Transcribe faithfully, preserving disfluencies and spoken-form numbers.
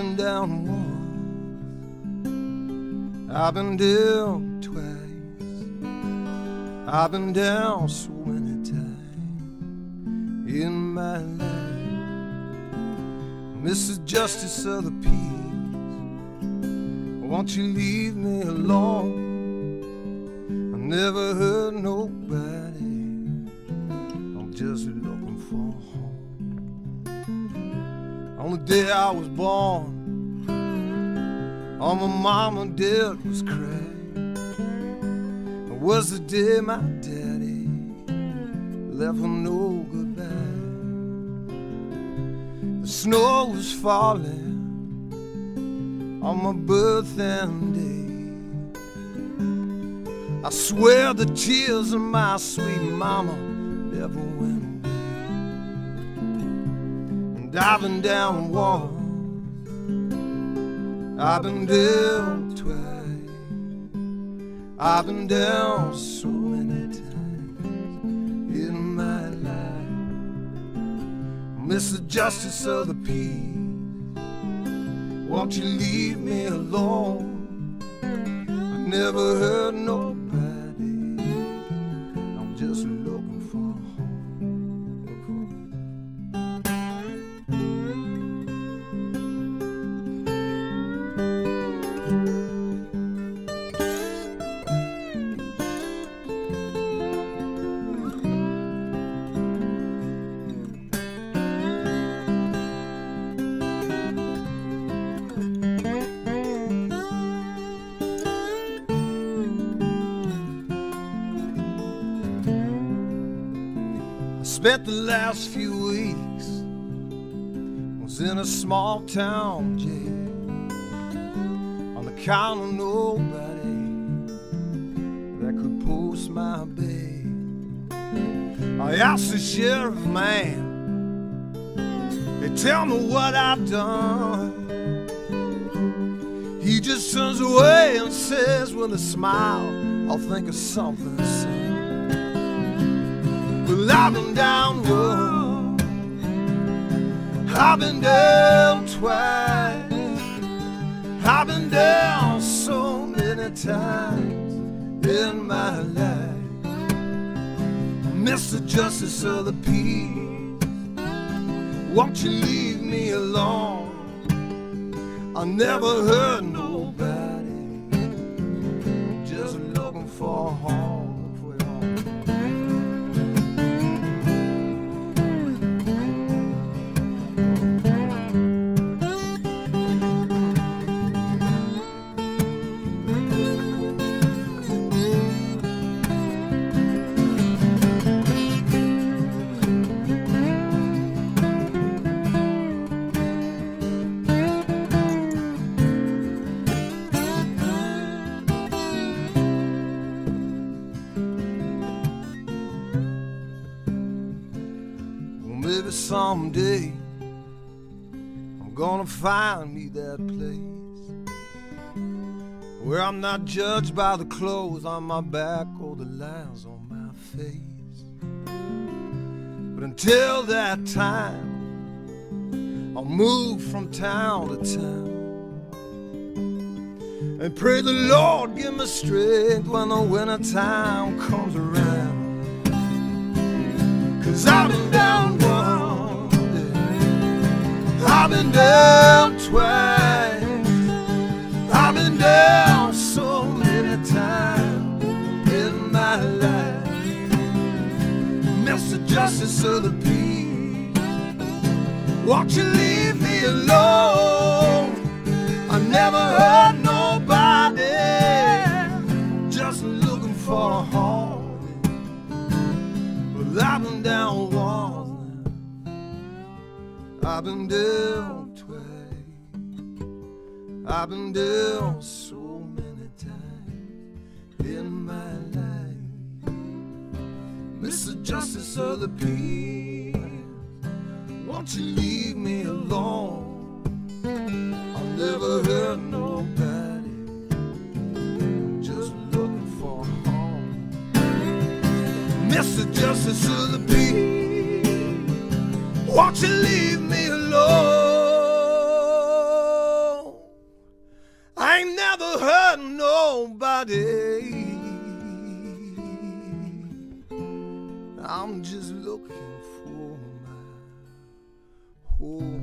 been down once, I've been down twice, I've been down so many times in my life. Missus Justice of the Peace, won't you leave me alone? I never hurt nobody, I'm just looking for a home. On the day I was born, on my mama and dad was crying. It was the day my daddy left for no goodbye. The snow was falling on my birthday day. I swear the tears of my sweet mama never went away. And I've been down once, I've been down twice, I've been down so many times in my life. Missus Justice of the Peace, won't you leave me alone? I never hurt nobody, I'm just looking for a home. Spent the last few weeks, was in a small town jail, on the count of nobody that could post my bail. I asked the sheriff man, they tell me what I've done. He just turns away and says with a smile, I'll think of something soon. Well, I've been down once, I've been down twice, I've been down so many times in my life. Mister Justice of the Peace, won't you leave me alone? I never hurt nobody, just looking for a home. Maybe someday I'm gonna find me that place where I'm not judged by the clothes on my back or the lines on my face. But until that time, I'll move from town to town and pray the Lord give me strength when the winter time comes around. 'Cause I've been down once, I've been down twice, I've been down so many times in my life. Mister Justice of the Peace, won't you leave me alone? I never hurt nobody, just looking for a home. Well, I've been down once, I've been down twice, I've been down so many times in my life. Mister Justice of the Peace, won't you leave me alone? I'll never hurt nobody, I'm just looking for a home. Mister Justice of the Peace, won't you leave me alone? never hurt nobody. I'm just looking for my home.